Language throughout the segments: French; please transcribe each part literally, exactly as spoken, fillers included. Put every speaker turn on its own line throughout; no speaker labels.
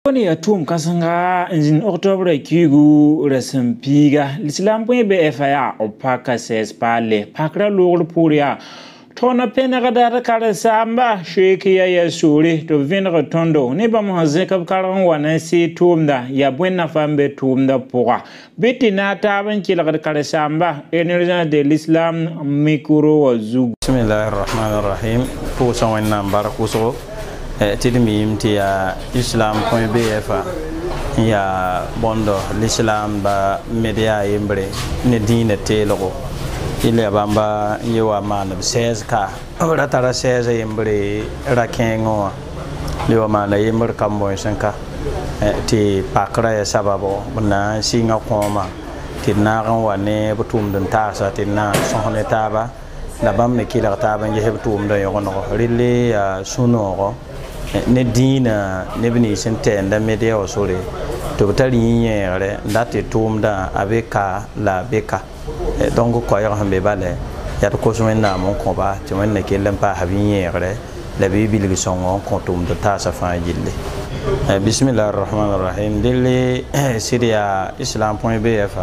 Wani ya tum kasanga in October kigu resempiga l'Islam point B F A opaka ses pale pakra lor puria tona pena gadara kare samba sheki ya yasuri to vinra tondo ne ba mohaze kab karan wana si tumda ya buena fambe tumda pora biti na taban kila kare samba energia de l'Islam mikuro wazu.
Bismillahirrahmanirrahim. Pour son nom barakuso tidmim ti ya Islam point B F ya bondo l'Islam ba media yembre ne dina telogo ile bamba yewa man seize ka ratara seize yembre rakengo yewa man yembre kambo senka ti pakra ya sababo bana singa koma ti na ran wane butum den tasa ti na sohne taba la bam me kila taba nge hebtum do yono rille ya suno ne dina ne bini sente nda media osore to tali nyere ndate tumda abeka la beka donc ko ya hambe bale ya to ko so na mon ko ba to men ne kelen pa habi nyere la bi bilgi songo ko tumda ta sa fa jille bismillahir rahmanir rahim dille siria Islam point B F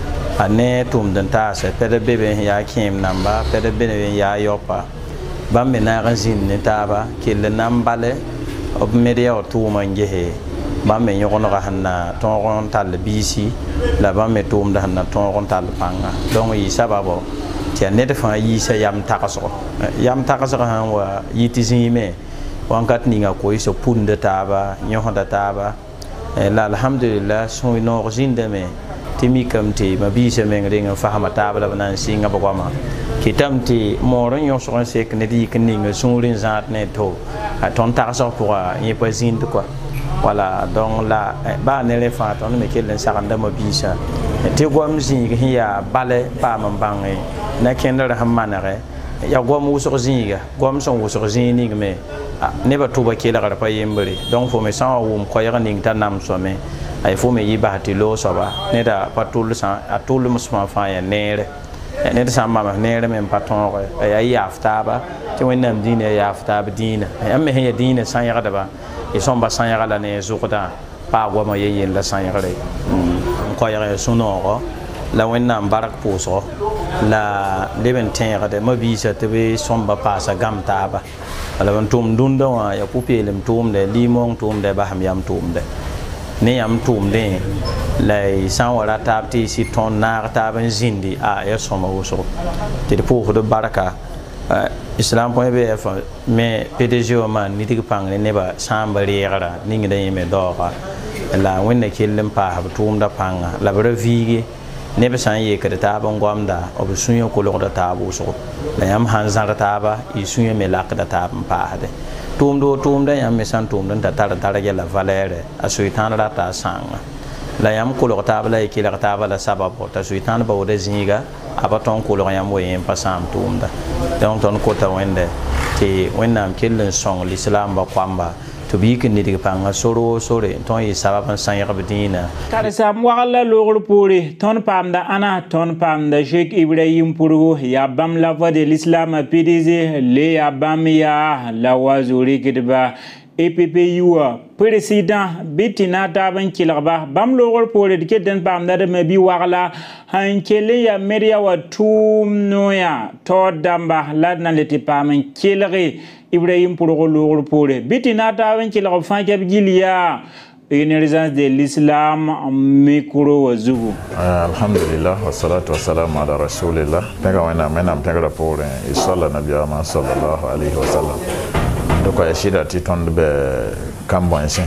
ane tumda ta sa pede bebe ya kim namba pede bebe ya yopa bambe na razin ne taba kelen nambale ob media o tuma ngehe bambe nyokono ga hanna tongon tal bisi la bambe tum da hanna tongon tal panga donc yi sababo ti ne defa yi sa yam takaso yam takaso han wa yitizime wankat ninga ko iso punda taba nyohonda taba la alhamdulillah so no zinde me timi kamti mabisa mengringa fahama taba la nan singa bogama kitamti moron yo so sek ne di kninga sunrin zat ne to ton takaso pour y poisine quoi. Voilà, donc là, bah, on est fait, on est qu'elle s'est rendue mobile. Tu vois, musique, il y a balai, pas mon bang, n'a qu'un de la manère. Il y a quoi, mousse zinga, comme son mousse zinga, mais never to a killer à payer. Donc, pour me sans ou me croire en intanam sommet, il faut me y battre l'eau, ça va. Neda, pas tout le sang, à tout le mouvement, fire, nere. Neda, sa maman, nere, même pas ton, et y a aftaba, tu vois, n'aime dîner, y a aftaba dîner. Et me y a dîner sans y radaba. Ils sont bassins à la neige, pas à moi, y la sang. Quoi, y a son or, la winna barak pousso, la leventin de mobile, te somba passe à gam taba. À la tombe d'undon, y a poupé le tombe de limon, tombe de bahamiam tombe. Neam tombe de les sans la table, si ton nar taben zindi, à er somma osso. Te de pauvre de baraka. Islam point B F mais P D G man ni tig pang ne neba samba riera ningi da yeme doga la wenne killem pa ha tum da panga la brevigi neba san ye kada ta ban gwamda ob sunyo ko lo da ta bu so la yam han zar ta ba i sunyo me la kada ta pa hade tum do tum da yam me san tum da ta ta ta la valere asu tan da ta sanga la yam ko lo ta ba la ki la ta ba la sababo ta su tan ba o de zinga abaton ko lo yam wo yem pasam tum da donc ton kota wende ti wennam killen song l'Islam ba kwamba to bi kin ni panga soro sore ton yi sababan san ya bidina
kare sam wala logol puri ton pamda ana ton pamda Sheikh Ibrahim Purgo ya bam la voix de l'Islam P D G le ya bam ya la wazuri kidba E P P U président bitina taban kilaba bam logol pore de den bam da me bi wala han kele ya media wa tum noya to damba ladna leti pam kilare Ibrahim Purgo logol pore bitina taban kilaba fa ke gilia une résidence de l'Islam mikro wazugu.
Alhamdulillah wassalatu wassalamu ala rasulillah pega wana mena pega pore isalla nabiyya ma sallallahu alaihi wasallam. Donc il y a des gens qui sont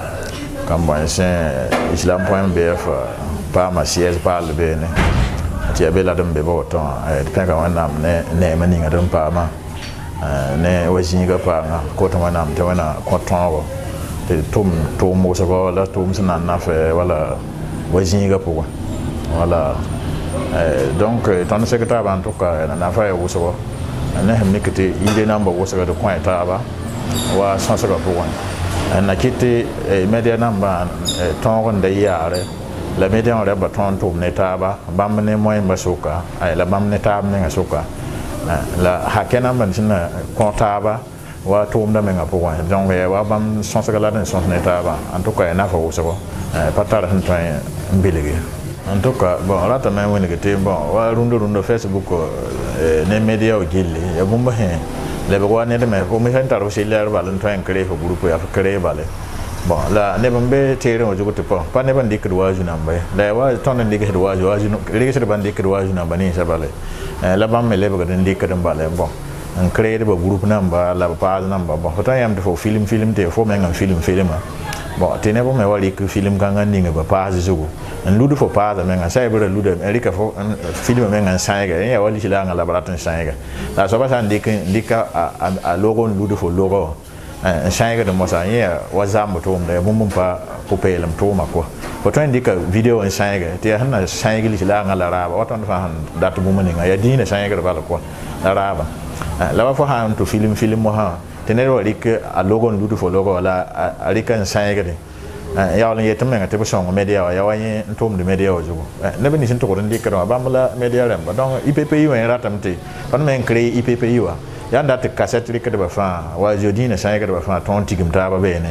Islam point B F pas ma siège pas le bénin tu as bel adam bebo ton et quand on a ne mani ngadam pa ma ne wajinga pa nga ko to manam te wana ko ton te tum to mo so ko la tum sana na fe wala wajinga pour voilà donc ton secrétaire en tout cas na fa wo so ne hem nikete ile namba wo so de coin taba wa sansa ga pour na kiti media namba ton da yare la media on reba ton tum ne taba bam ne moy masuka ay la bam ne tab ne ngasuka la hakena man sina ko taba wa tʋʋmda menga pʋgẽ donc wa bãmb sõsga la dẽn sõs ne taaba en tout cas nafa wʋsgo pa tar sẽn tõe n bilge en tout cas bon ratame n wilg tɩ bon wa rũndã rũndã facebook ne media o gilli ya bũmb sẽ lebg wa ned me fo me sẽn tar f sɩlɛr bal n tõe n kree fo grup yaa f kree bale bon la neb n be teerẽ wã zug tɩ pa pa neb n dɩkd waazu namba la wa tõnd n dɩgsd waazu regsd bãn dɩkd waazu namba ninsã bale la bãmb me lebgd n dɩkd n bale bon n kreedba grup namba la b paas namba bon fo tõe yãmb tɩ fo film film tɩ fo meng n film filma bon tɩ neb me wa rɩk film kãngã ning ba paas zugu n lud fo paasa menga sã bra luda rɩka fo film menga n sãyga n ya wa lislaangã la b rat n sãyga la soaba sã n dɩka a logo n lud fo logo n sãygd mosã yẽ ya wa zamb tʋʋmda ya bũmb n pa pʋ-peelem tʋʋma kɔ fo tõe n dɩka video n sãyga tɩ ya sẽn na sãyg lislaangã la raaba wa tõnd fãa sẽn dat bũmb ninga ya dĩinã sãygd bala kɔ la raaba la wa fo sã n tɩ film film mosã tɩ ned wa rɩk a logo n lud fo logo la a rɩka n sãygde yaool n yet menga tɩ b sõng media wã ya wa yẽ n tʋʋmd media wã zugu neb nins n tʋgd n dɩkd wã bãmb la media rẽmba donc I P P I wã yẽ ratame tɩ tõnd me n kree I P P I wã yaa n dat tɩ kaset rɩkdbã fãa wa zio-dĩinã sãygdbã fãa tõnd tigm taaba beene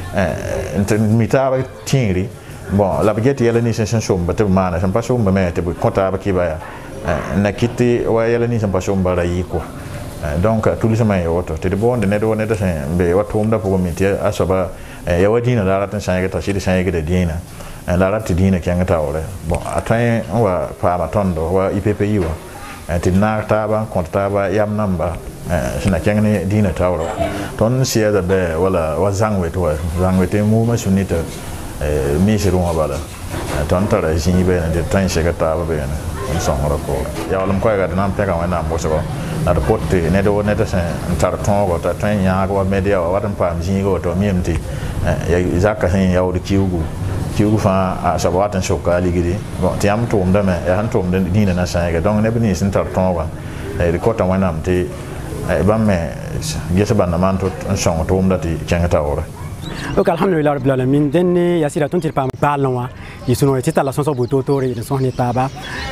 n tɩ mi taaba tĩigri bon la b get yɛla nins sẽn sõmba tɩ b maana sẽn pa sõmba me tɩ b kõ taaba kɩba yaa n na kɩt tɩ wa yɛla nins sẽn pa sõmba ra yɩ kɔ donc tulsmã ye woto tɩ d boonde ned wa ned sẽn be wa tʋʋmda pʋgẽ mi tɩ a soaba ya wa dĩinã la rat n sãyg t'a sɩd sãygda dĩinã la rat tɩ dĩinã kẽng taoore bon a tõe n wa paama tõndo wa I P P I wã tɩ d naag taaba n kõt taaba yam namba sẽn na kẽng ne dĩinã taoora tõnd n sɩɛda bɩ wala wa zãng-wet wa zãng-wet n muumã sũnita miisr wã bala tõnd tara zĩig beene tɩ d tõe n sɛga taaba beene n sõngra koore yaoolem koɛɛga d na n pẽga wẽnnaam wʋsgɔ la d kot tɩ ned wo ned sẽn n tar tõogo t'a tõe n yãag wa media wa wat n paam zĩiga woto miyem tɩ zakã sẽn yaood kiugu kiugu fãa a soaba wat n soka a ligdi bon tɩ yãmb tʋʋmdame yaa sẽn tʋʋmd dĩinã na sãyga donc neb nins n tar tõogã d kota wẽnnaam tɩ bãmb me ges bãnda maan tɩ n sõng tʋʋmda tɩ kẽng taoore
ok alhamdulillah rabbil alamin denne ya sira ton tir pam parlon wa yisuno ti tala sonso buto tore de son ni taba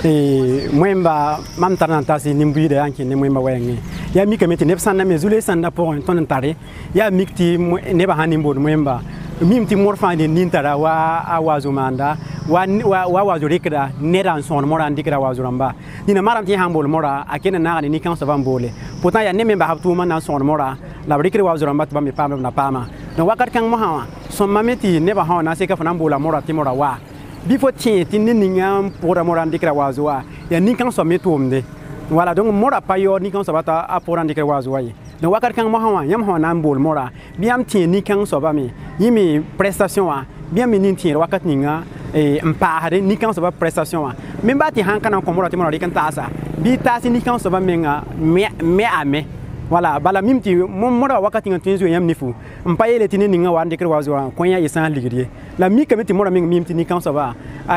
e mwemba mam tarnan tasi nimbi de anki ne mwemba wenge ya mi kameti ne sanna me zule sanna pour ton tare ya mikti ne ba hanimbo mwemba mimti morfa de nintara wa awazumanda wa wa wazurikra ne ran son mora ndikra wazuramba dina maram ti hambol mora akena na ni kan so vambole pourtant ya ne memba habtu man na son mora la rikra wazuramba ba mi pam na pama donc wakat kang mo hawa son mameti ne ba hawa na se ka fana mbola mora ti mora wa bifo ti ti ni ninga pora mora ndikra wazua ya ni kan so metumde wala donc mora payo ni kan so bata apora ndikra wazua yi donc wakat kang mo hawa yam hawa na mbol mora biam ti ni kan so ba mi yimi prestation wa biam mi ni ti wakat ninga e mpaare ni kan so ba prestation wa même ba ti han kana ko mora ti mora kan tasa bi tasi ni kan so ba menga me me ame wala bala mimti mora wakati ngantenzo yam nifu mpayele tini ninga wande kre wazo konya yesan ligrie la mi kamiti mora ming mimti ni kanso ba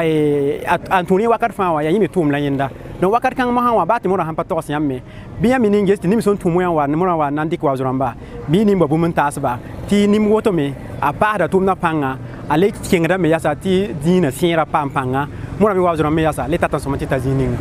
ay antoni wakat fa wa yimi tum la yenda donc wakat kan ma hawa bati mora han patos yamme biya mi ninge sti nimson tumo yan wa mora wa nandi ko wazo ramba bi ni mbabu mun tasba ti nim woto me a pada tum na panga ale kengra me yasa ti dina sira pampanga mora mi wazo ramba yasa le tatan somati tazininga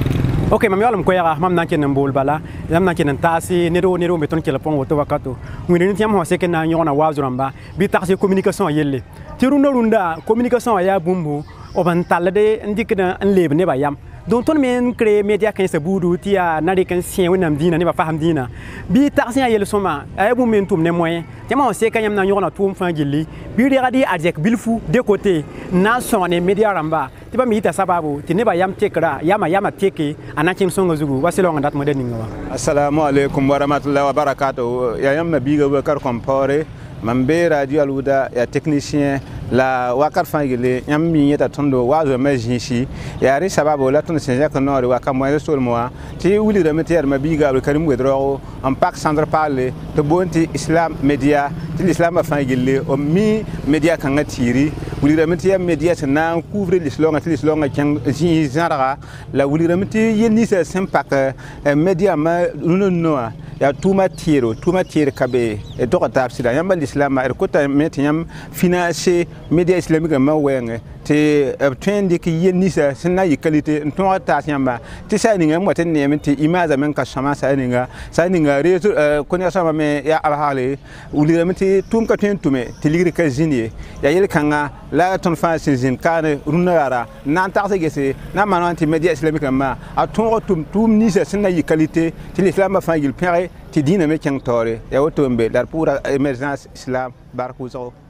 ok mam yalam ko ya mam nan ken mbol bala yam nan ken tasi nero nero beton ke la pon woto wakato ngini ni tiam ho se ken na yona wazuramba bi taxi communication yelle ti runda runda communication ya bumbu o ban talade ndikna en leb ne ba yam donc ton men créer média kan sa budu ti ya nari kan sien wonam dina ne ba faham dina bi taxi ya yelle soma ay bu men tum ne moyen tiam ho se kan yam na yona tum fa gilli bi regadi adjek bilfu de côté na sonne média ramba tiba mi ita sababu tineba yam tekra yama yama teke anakin songo zugu wasilo ngat mo deninga wa
assalamu alaikum wa rahmatullahi wa barakatuh ya yam biga wa kar compare mambe radio aluda ya technicien la wakar fangile yam mi yeta tondo wazo majinshi ya ri sababu la ton senja ko nori wa kam moy sol moa ti wuli da metier ma biga al karim wedro en pak sandre parler to bonti islam media ti l'islam fangile o mi media kan ngatiri wuli da metier media na couvrir l'islam ti l'islam kan ji zara la wuli da metier yeni se sempak media ma no no ya tuma tiro tuma tiro kabe e to ta sida yamba l'islam er kota metiam financer media islamique ma wenge tɩ b tõe n dɩk yen ninsã sẽn na yɩ kalite n tõog taas yãmba tɩ sã ninga n wa tɩ neem tɩ imaazame n ka sõma sã ninga sã ninga konegsãmbã me yaa alhaale wilgdame tɩ tʋʋm ka tõe n tʋme tɩ ligd ka zĩnd ye yaa yel-kãngã la tõnd fãa sẽn zĩnd kaane rũnnã rara n na n tags gese na n maan wã tɩ media islamic rãmbã a tõog tʋm tʋʋm ninsã sẽn na yɩ kalite tɩ lislaambã fãa yil pẽge tɩ dĩinã me kẽng taoore yaa woto n be la d pʋʋra émergence islam bark wʋsgo